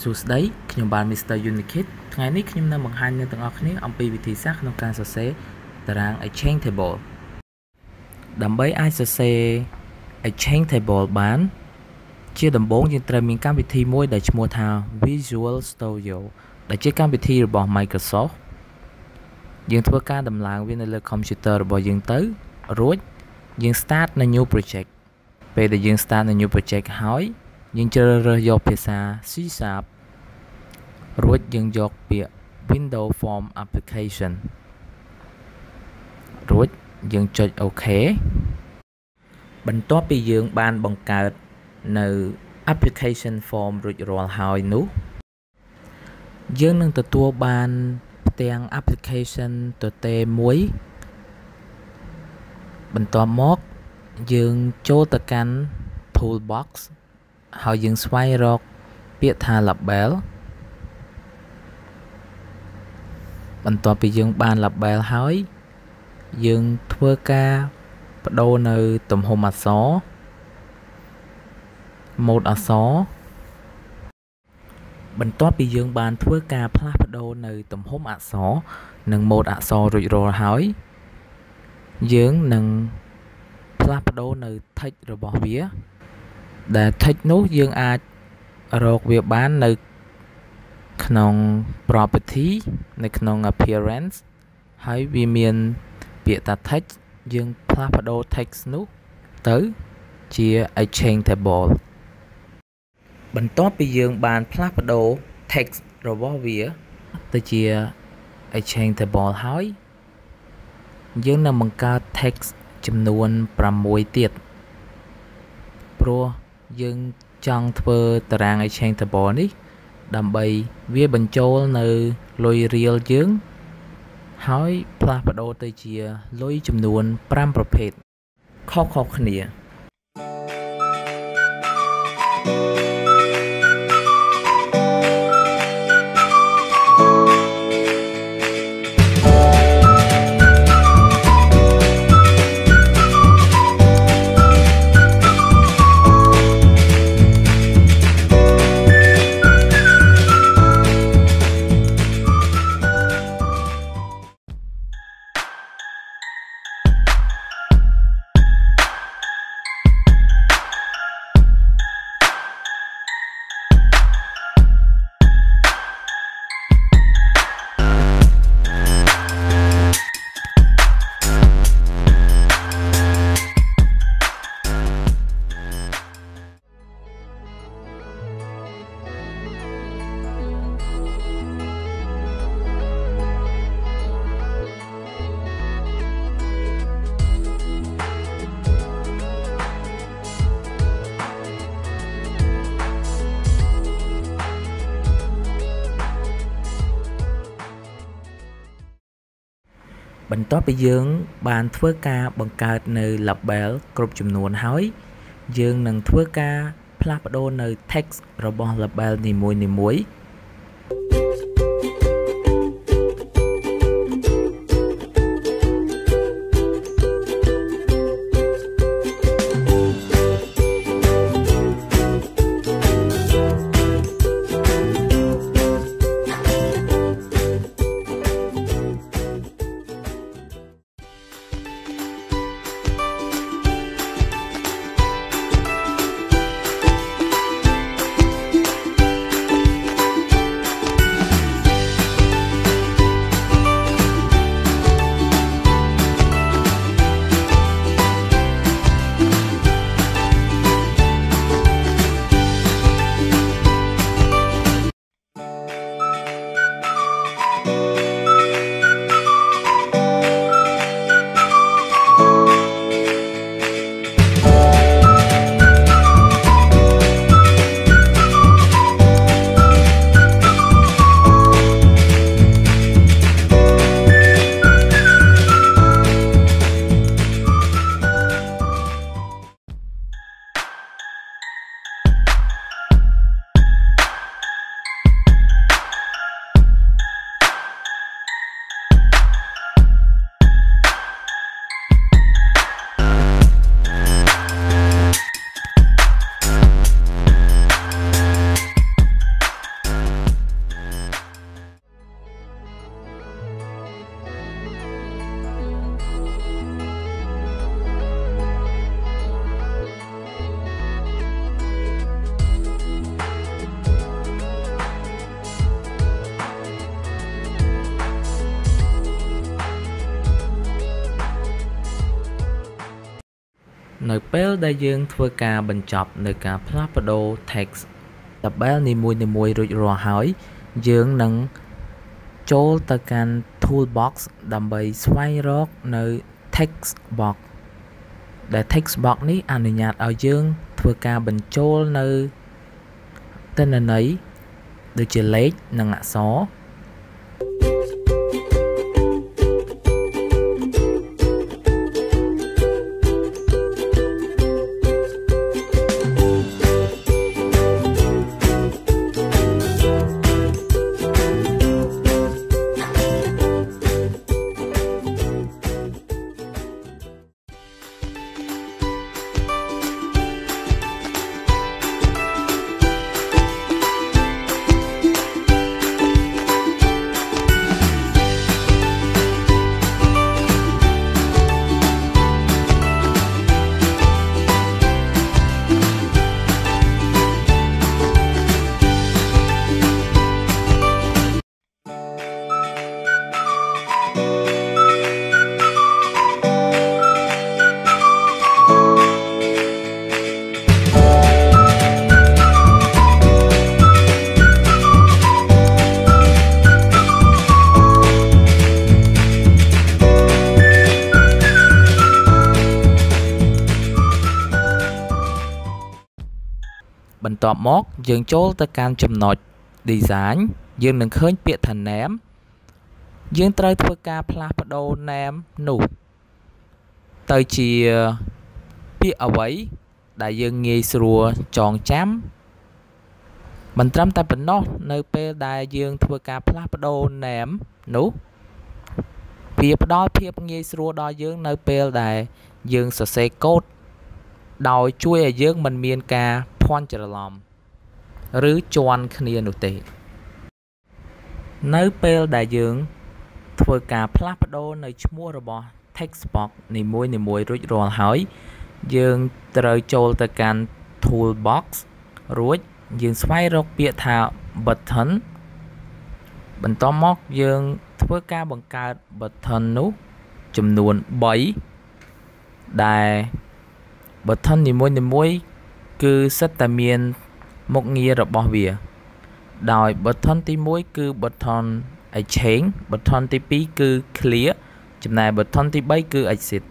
សួស្តីខ្ញុំបាន Mr. Unikit ថ្ងៃនេះខ្ញុំនឹងបង្ហាញអ្នកទាំងអស់គ្នាអំពីវិធីសាស្ត្រក្នុងការសរសេរតារាង Exchange Table ដើម្បីអាចសរសេរ Exchange Table បានជាដំបូងយើងត្រូវមានកម្មវិធីមួយដែលឈ្មោះថា Visual Studio ដែលជាកម្មវិធីរបស់ Microsoft យើងធ្វើការដំឡើងវានៅលើ computer របស់យើងទៅរួចយើង start នៅ new project ពេលដែលយើង start នៅ new project ហើយយើងជ្រើសរើសយកភាសា C# រួចយើងយកពាក្យ Window Form Application រួចយើងចុច OK បន្ទាប់ពីយើងបានបង្កើតនៅ Application Form រួចរាល់ហើយនោះយើងនឹងទទួលបានផ្ទាំង Application ទទេមួយបន្ទាប់មកយើងចូលទៅកាន់ Toolbox ហើយយើងស្វែងរកពាក្យថា Label បន្ទាប់ពីយើងបាន Label ហើយយើងធ្វើការបដូរនៅទំហំអក្សរ Mode អក្សរបន្ទាប់ពីយើងបានធ្វើការផ្លាស់ប្ដូរនៅទំហំអក្សរនិង Mode អក្សររួចរាល់ហើយយើងនឹងផ្លាស់ប្ដូរនៅ Text របស់វាដែល Text នោះយើងអាចរកវាបាននៅក្នុង Property នៅក្នុង Appearance ហើយវាមានពាក្យថា Text យើងផ្លាស់ប្ដូរ Text នោះទៅជា Exchange Table បន្ទាប់ពីយើងបានផ្លាស់ប្ដូរ Text របស់វាទៅជា Exchange Table ហើយយើងនឹងបង្កើត Text ចំនួន6ទៀតព្រោះយើងចង់ធ្វើតារាង Exchange Table នេះដើម្បីវាបញ្ចូលនៅលុយរៀលយើងហើយផ្លាស់ប្ដូរទៅជាលុយចំនួន5ប្រភេទខុសៗគ្នាបន្ទាប់ពីយើងបានធ្វើការបង្កើតនៅ label គ្រប់ចំនួនហើយយើងនឹងធ្វើការផ្លាស់ប្ដូរនៅ text របស់ label នីមួយៗនៅពេលដែលយើងធ្វើការបញ្ចប់នៅការផ្លាស់ប្ដូរ text tabel នីមួយៗរួចរាល់ហើយយើងនឹងចូលទៅកាន់ toolbox ដើម្បីស្វែងរកនៅ text box ដែល text box នេះអនុញ្ញាតឲ្យយើងធ្វើការបញ្ចូលនៅទិន្នន័យដូចជាលេខនិងអក្សរបន្ទាប់មកយើងចូលទៅកាន់ចំណុច design យើងនឹងឃើញពាក្យថា name យើងត្រូវធ្វើការផ្លាស់ប្ដូរ name នោះទៅជាពាក្យអ្វីដែលយើងងាយស្រួលចងចាំមិនត្រឹមតែប៉ុណ្ណោះនៅពេលដែលយើងធ្វើការផ្លាស់ប្ដូរ name នោះវាផ្ដល់ភាពងាយស្រួលដល់យើងនៅពេលដែលយើងសរសេរកូដដោយជួយឲ្យយើងមិនមានការភ័ន្តច្រឡំឬជាន់គ្នានោះទេនៅពេលដែលយើងធ្វើការផ្លាស់ប្ដូរនៅឈ្មោះរបស់ text box នីមួយៗរួចរាល់ហើយយើងត្រូវចូលទៅកាន់ toolbox រួចយើងស្វែងរកពាក្យថា button បន្ទាប់មកយើងធ្វើការបង្កើត button នោះចំនួន3ដែល button នីមួយៗគឺសិតតែមានមុខងាររបស់វាដោយ button ទី1គឺ button exchange button ទី2គឺ clear ចំណែក button ទី3គឺ exit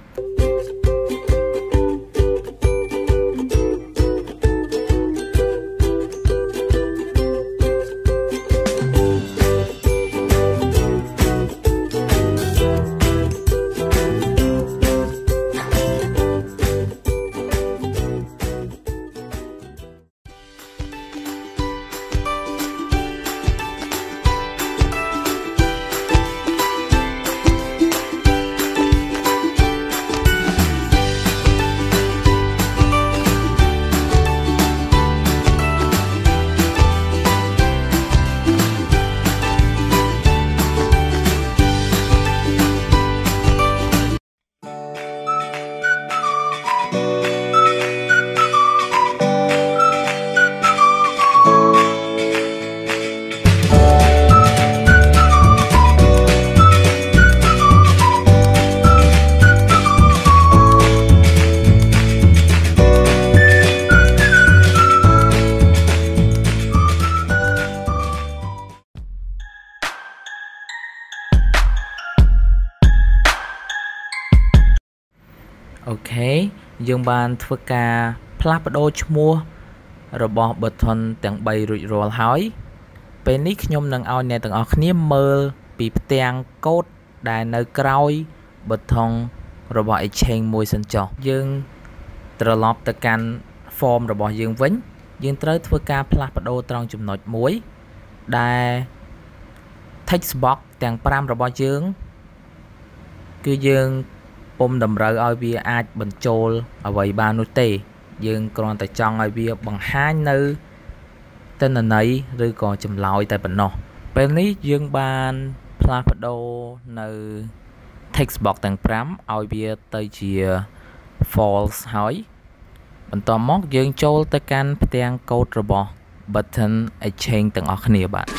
អូខេយើងបានធ្វើការផ្លាស់ប្ដូរឈ្មោះរបស់ button ទាំង3រួចរាល់ហើយពេលនេះខ្ញុំនឹងឲ្យអ្នកទាំងអស់គ្នាមើលពីផ្ទាំងកូដដែលនៅក្រោយ button របស់ exchange មួយសិនចុះយើងត្រឡប់ទៅកាន់ form របស់យើងវិញយើងត្រូវធ្វើការផ្លាស់ប្ដូរត្រង់ចំណុចមួយដែល text box ទាំង5របស់យើងគឺយើងពុំតម្រូវឲ្យវាអាចបញ្ចូលអ្វីបាននោះទេយើងគ្រាន់តែចង់ឲ្យវាបង្ហាញនៅទិន្នន័យឬក៏ចម្លើយតែប៉ុណ្ណោះពេលនេះយើងបានផ្លាស់ប្ដូរនៅ text box ទាំង5ឲ្យវាទៅជា false ហើយបន្ទាប់មកយើងចូលទៅកាន់ផ្ទាំងកូដរបស់ button exchange ទាំងអស់គ្នាបាទ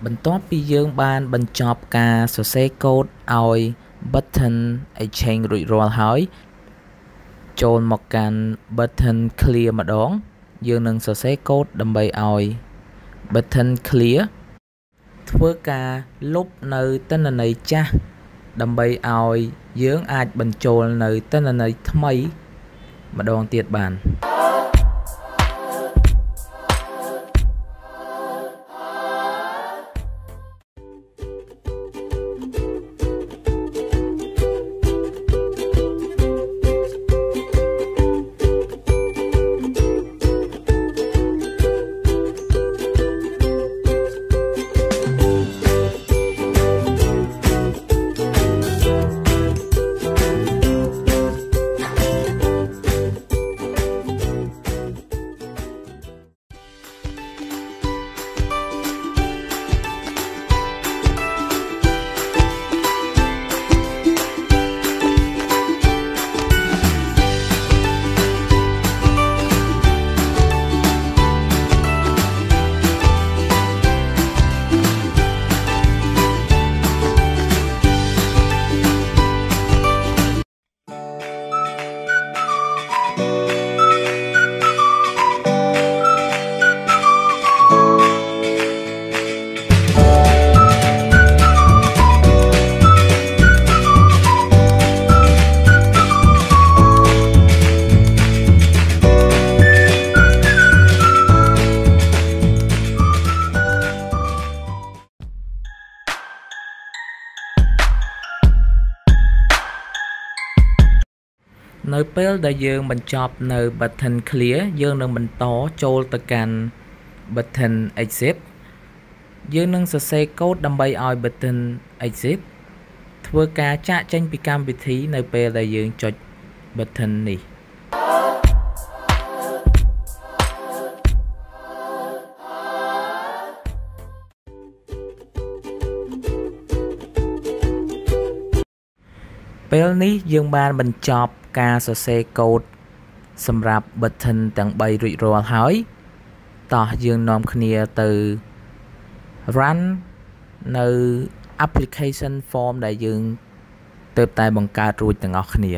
បន្ទាប់ពីយើងបានបញ្ចប់ការសរសេរកូដឲ្យ button exchange រួចរាល់ហើយចូលមកកាន់ button clear ម្ដងយើងនឹងសរសេរកូដដើម្បីឲ្យ button clear ធ្វើការលុបនៅទិន្នន័យចាស់ដើម្បីឲ្យយើងអាចបញ្ចូលនៅទិន្នន័យថ្មីម្ដងទៀតបាន នៅពេលដែលយើងបញ្ចប់នៅ button clear យើងនឹងបន្តចូលទៅកាន់ button exit យើងនឹងសរសេរកូដដើម្បីឲ្យ button exit ធ្វើការចាកចេញពីកម្មវិធីនៅពេលដែលយើងចុច button នេះ ពេលនេះយើងបានបញ្ចប់ការសរសេរកូដសម្រាប់ button ទាំង3រួចរាល់ហើយតោះយើងនាំគ្នាទៅ run នៅ application form ដែលយើងទើបតែបង្កើតរួចទាំងអស់គ្នា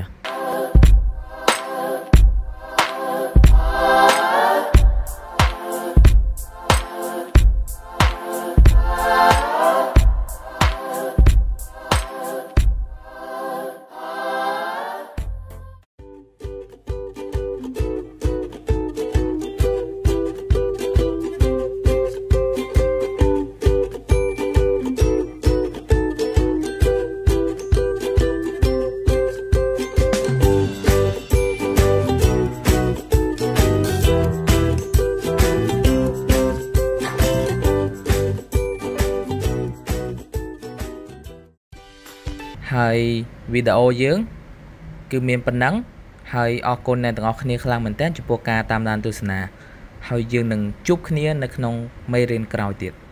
ហើយវីដេអូយើងគឺមានប៉ុណ្ណឹងហើយអរគុណអ្នកទាំងអស់គ្នាខ្លាំងមែនទែនចំពោះការតាមដានទស្សនាហើយយើងនឹងជួបគ្នានៅក្នុងមេរៀនក្រោយទៀត